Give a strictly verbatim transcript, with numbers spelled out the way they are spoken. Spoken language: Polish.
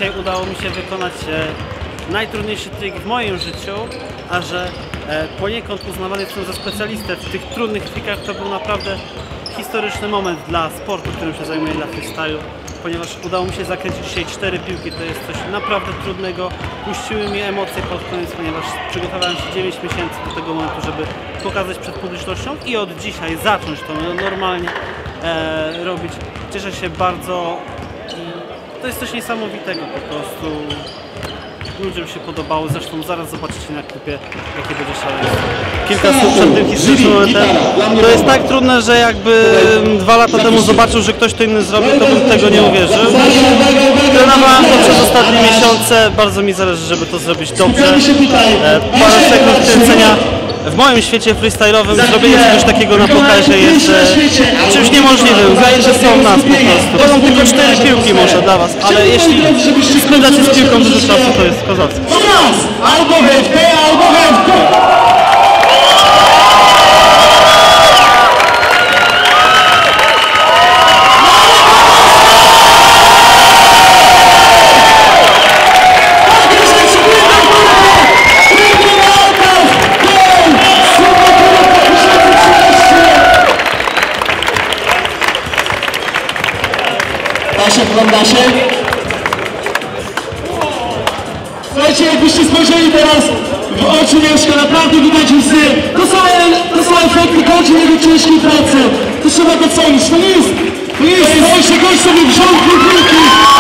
dzisiaj udało mi się wykonać e, najtrudniejszy trik w moim życiu, a że e, poniekąd uznawany jestem za specjalistę w tych trudnych trikach, to był naprawdę historyczny moment dla sportu, którym się zajmuję, dla freestylu, ponieważ udało mi się zakręcić dzisiaj cztery piłki, to jest coś naprawdę trudnego. Puściły mi emocje pod koniec, ponieważ przygotowałem się dziewięć miesięcy do tego momentu, żeby pokazać przed publicznością i od dzisiaj zacząć to normalnie e, robić. Cieszę się bardzo i to jest coś niesamowitego po prostu. Ludziom się podobało, zresztą zaraz zobaczycie na klipie, jakie będzie szaleństwo. Kilka słów przed tym historycznym momentem. To jest tak trudne, że jakby dwa lata temu zobaczył, że ktoś to inny zrobił, to bym tego nie uwierzył. Trenowałem to przez ostatnie miesiące, bardzo mi zależy, żeby to zrobić dobrze. Parę sekund kręcenia. W moim świecie freestyle'owym zrobienie czegoś takiego na pokazie jest e, czymś niemożliwym. Zajęcia są w nas po prostu. To są tylko cztery piłki może dla was, ale jeśli spędzacie z piłką dużo czasu, to jest kozackie. Albo wędkę, albo wędkę! Ogląda się? Słuchajcie, jakbyście spojrzeli teraz w oczy Mieszka, naprawdę widać łzy. To są, to są efekty godzinnego ciężkiej pracy. To trzeba docenić. To nie jest, to nie jest coś, że gość sobie wziął dwie piłki.